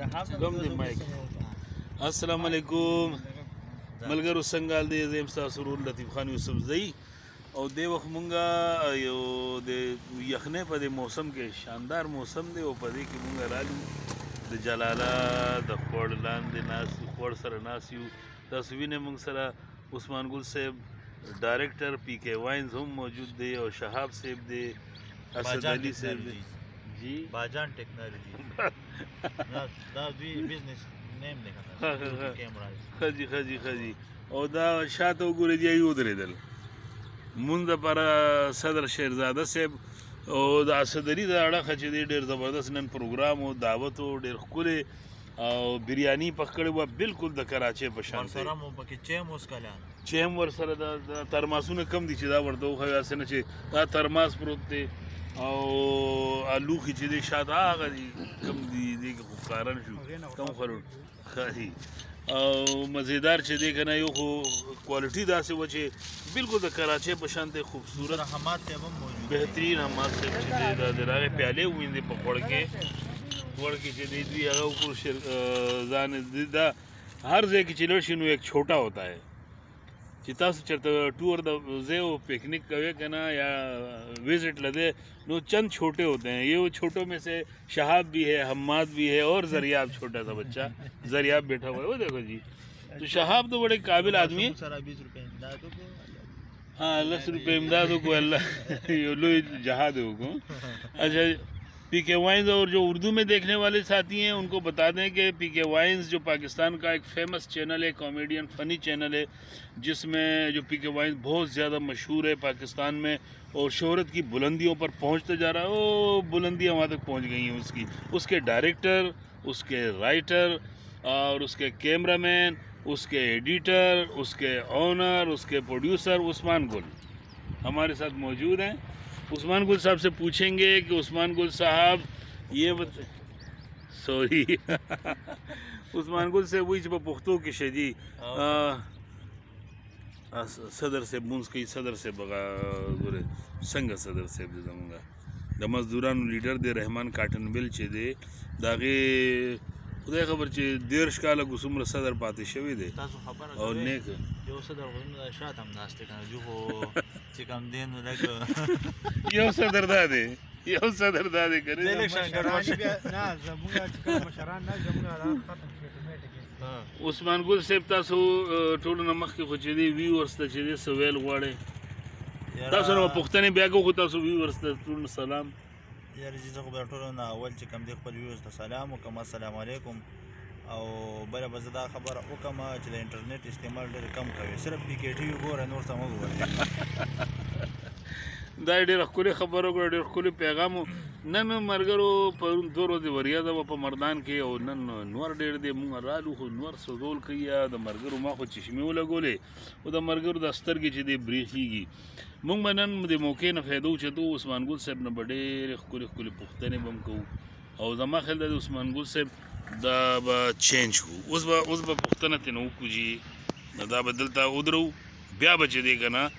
السلام علیکم ملګرو څنګه حال دی؟ زه یم ستاسو ورور لطیف خان یوسفزئی او دې وخت مونږه یو د یخنۍ په دې موسم کې شاندار موسم دی او په دې کې مونږ رالو د جلاله د خوړ لاندې ناست خوړ سره ناست یو. تاسو وینئ مونږ سره عثمان ګل صاحب ډایرکټر پی کے واینز هم موجود دی او شهاب صاحب دی، اسد علي صاحب دی جی باجان ټیکنالوژي دا دوی بزنس نیم دی خجی خجی خجی او دا شاته وګورئ دی یو درېدل مونږ دپاره صدر شیرزاده صاحب او د اسد علي د اړخه چې دی ډېر زبردست نن پروګرام او دعوت و ډېر ښکلی او بریاني پخ کړې وه بالکل د کراچۍ په شان چیم ورسره د ترماسونه کم دي چې دا ورته وښیو هسې نه چې دا ترماس پروت دی او لوښي چې دی شاته هغه دي کم دي دې کې خو ښکاره نه شو کم خورو ښه او مزیدار چې دی که نه یو خو کوالټي داسې وه چې بالکل د کراچۍ په شان دی خوبصورت بهترین حماد صاحب چې دی دا د هغې پیالې وویندې په خوړ کې چې دی دوی هغه وکړو ځان دا هر ځای کې چې لړ شي نو ایک چھوٹا ہوتا ہے چې تاسو چېرته ټور د ځای و پکنک کوئ که نه یا وزٹ لدے نو چند چھوٹے ہوتے ہیں. یہ وہ چھوٹوں میں سے شہاب بھی ہے، حماد بھی ہے اور زریاب چھوٹا سا بچہ زریاب بیٹھا ہوا ہے وہ دیکھو جی. تو شہاب تو بڑے قابل آدمی ہے. ہاں 10 روپے امدادوں کو اللہ لوی جہاد کو. اچھا پی کے وائنز اور جو اردو میں دیکھنے والے ساتھی ہیں ان کو بتا دیں کہ پی کے وائنز جو پاکستان کا ایک فیمس چینل ہے، کامیڈین فنی چینل ہے، جس میں جو پی کے وائنز بہت زیادہ مشہور ہے پاکستان میں اور شہرت کی بلندیوں پر پہنچتے جا رہا ہے. وہ بلندیاں وہاں تک پہنچ گئی ہیں اس کے ڈائریکٹر، اس کے رائٹر اور اس کے کیمرہ مین، اس کے ایڈیٹر، اس کے آنر، اس کے پروڈیوسر عثمان گل ہمارے ساتھ موجود ہیں. عثمان گل صاحب سے پوچھیں گے کہ عثمان گل صاحب یہ سوری عثمان گل صاحب وہی چې په پښتو کې شه جي صدر صاحب مونځ کوي. صدر صاحب هغه ګورئ څنګه صدر صاحب دی زمونږ د مزدورانو لیډر دی رحمان کاټن بل چې دی د هغې خدای خبر چې 13 کاله څومره صدر پاتې شوی دی او نیک یو صدر غوښتنه شاته هم ناست دی که نه جو خو چې کم دی نو لږ یو صدر دا دی یو صدر دا دی که نه عثمان ګل صاحب تاسو ټولو نه مخکې خو چې دی ویورس ته چې دی څه ویل غواړئ؟ تاسو نه به پوښتنې بیا کوو خو تاسو ویورس ته ټولو سلام. یاره چې زه خو بیا ټولو نه اول چې کوم دی خپل ویورز ته سلام وکړم السلام علیکم او بله به زه دا خبره وکړم چې د انټرنیټ استعمال ډېر کم کوي، صرف پی کے ټي وي ګوره نور څه مه ګورئ. دا ډېره ښکلې خبره وکړه، ډېر ښکلی پیغام و. نن ملګرو پرون 2 ورځې وریځه وه په مردان کې او نن نور ډېر دی. مونږ رالو خو نور سوځول کوي یا د ملګرو ما خو چشمې ولګولې او د ملګرو دا سترګې چې دی برېښېږي. مونږ به نن د موقع نه فایده اوچتو. عثمان ګل صاحب نه به ډېرې ښکلې ښکلې پوښتنې به هم کوو او زما خیال دی د عثمان ګل صاحب دا به چینج کړو. اوس به پوښتنه ترېنه وکړو جي دا به دلته ودرو بیا به چې دی که نه